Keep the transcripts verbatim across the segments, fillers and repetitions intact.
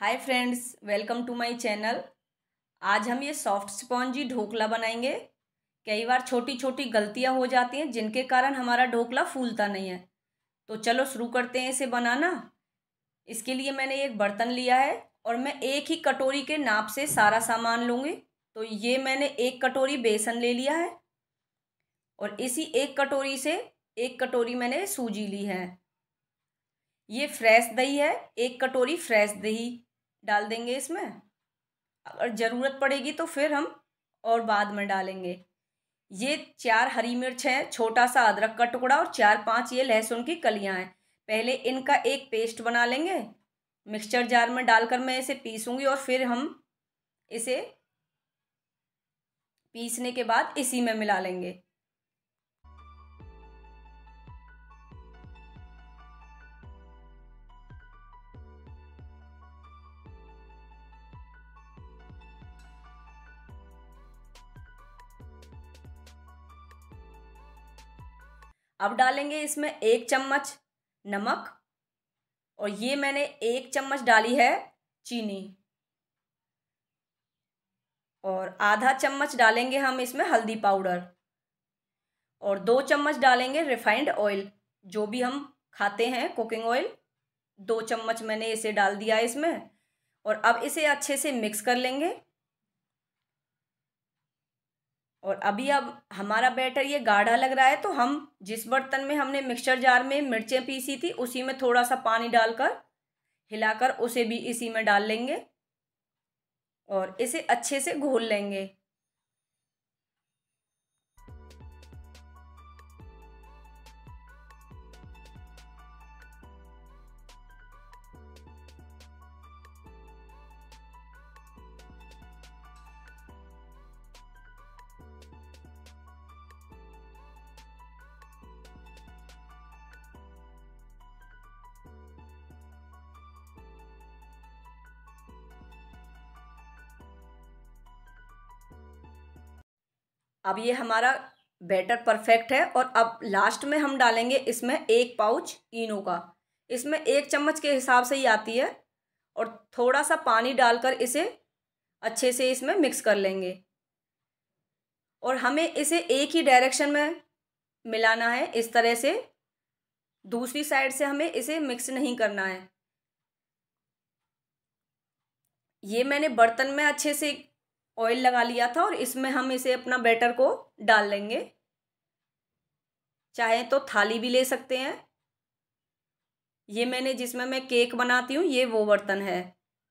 Hi friends, welcome to my channel. आज हम ये सॉफ्ट स्पॉन्जी ढोकला बनाएंगे। कई बार छोटी छोटी गलतियां हो जाती हैं जिनके कारण हमारा ढोकला फूलता नहीं है। तो चलो शुरू करते हैं इसे बनाना। इसके लिए मैंने एक बर्तन लिया है और मैं एक ही कटोरी के नाप से सारा सामान लूँगी। तो ये मैंने एक कटोरी बेसन ले लिया है और इसी एक कटोरी से एक कटोरी मैंने सूजी ली है। ये फ्रेश दही है, एक कटोरी फ्रेश दही डाल देंगे इसमें। अगर ज़रूरत पड़ेगी तो फिर हम और बाद में डालेंगे। ये चार हरी मिर्च है, छोटा सा अदरक का टुकड़ा और चार पांच ये लहसुन की कलियां हैं। पहले इनका एक पेस्ट बना लेंगे। मिक्सचर जार में डालकर मैं इसे पीसूंगी और फिर हम इसे पीसने के बाद इसी में मिला लेंगे। अब डालेंगे इसमें एक चम्मच नमक और ये मैंने एक चम्मच डाली है चीनी और आधा चम्मच डालेंगे हम इसमें हल्दी पाउडर और दो चम्मच डालेंगे रिफाइंड ऑयल, जो भी हम खाते हैं कुकिंग ऑयल। दो चम्मच मैंने इसे डाल दिया इसमें और अब इसे अच्छे से मिक्स कर लेंगे। और अभी अब हमारा बैटर ये गाढ़ा लग रहा है तो हम जिस बर्तन में हमने मिक्सचर जार में मिर्चें पीसी थी उसी में थोड़ा सा पानी डालकर हिलाकर उसे भी इसी में डाल लेंगे और इसे अच्छे से घोल लेंगे। अब ये हमारा बैटर परफेक्ट है और अब लास्ट में हम डालेंगे इसमें एक पाउच इनो का। इसमें एक चम्मच के हिसाब से ही आती है और थोड़ा सा पानी डालकर इसे अच्छे से इसमें मिक्स कर लेंगे और हमें इसे एक ही डायरेक्शन में मिलाना है। इस तरह से दूसरी साइड से हमें इसे मिक्स नहीं करना है। ये मैंने बर्तन में अच्छे से ऑयल लगा लिया था और इसमें हम इसे अपना बैटर को डाल लेंगे। चाहे तो थाली भी ले सकते हैं। ये मैंने जिसमें मैं केक बनाती हूँ ये वो बर्तन है।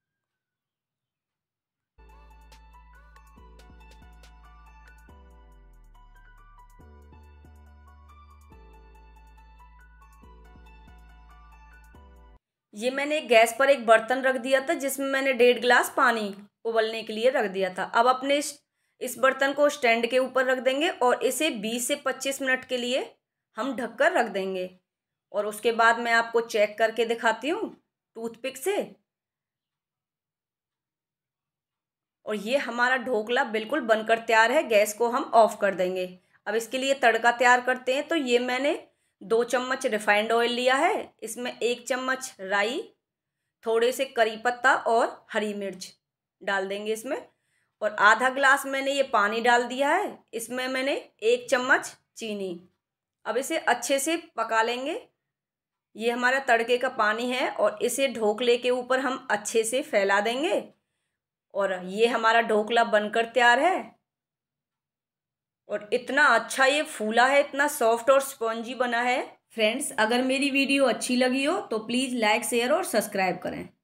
ये मैंने गैस पर एक बर्तन रख दिया था जिसमें मैंने डेढ़ गिलास पानी उबलने के लिए रख दिया था। अब अपने इस, इस बर्तन को स्टैंड के ऊपर रख देंगे और इसे बीस से पच्चीस मिनट के लिए हम ढककर रख देंगे और उसके बाद मैं आपको चेक करके दिखाती हूँ टूथपिक से। और ये हमारा ढोकला बिल्कुल बनकर तैयार है। गैस को हम ऑफ कर देंगे। अब इसके लिए तड़का तैयार करते हैं। तो ये मैंने दो चम्मच रिफाइंड ऑयल लिया है, इसमें एक चम्मच राई, थोड़े से करी पत्ता और हरी मिर्च डाल देंगे इसमें और आधा गिलास मैंने ये पानी डाल दिया है। इसमें मैंने एक चम्मच चीनी। अब इसे अच्छे से पका लेंगे। ये हमारा तड़के का पानी है और इसे ढोकले के ऊपर हम अच्छे से फैला देंगे और ये हमारा ढोकला बनकर तैयार है। और इतना अच्छा ये फूला है, इतना सॉफ्ट और स्पॉन्जी बना है। फ्रेंड्स, अगर मेरी वीडियो अच्छी लगी हो तो प्लीज़ लाइक शेयर और सब्सक्राइब करें।